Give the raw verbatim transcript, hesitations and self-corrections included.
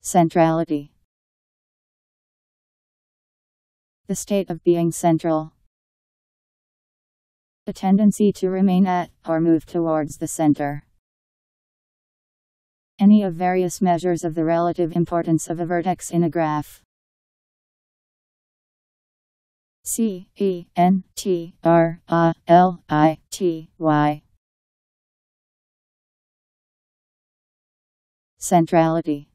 Centrality. The state of being central. The tendency to remain at, or move towards the center. Any of various measures of the relative importance of a vertex in a graph. C E N T R A L I T Y. Centrality.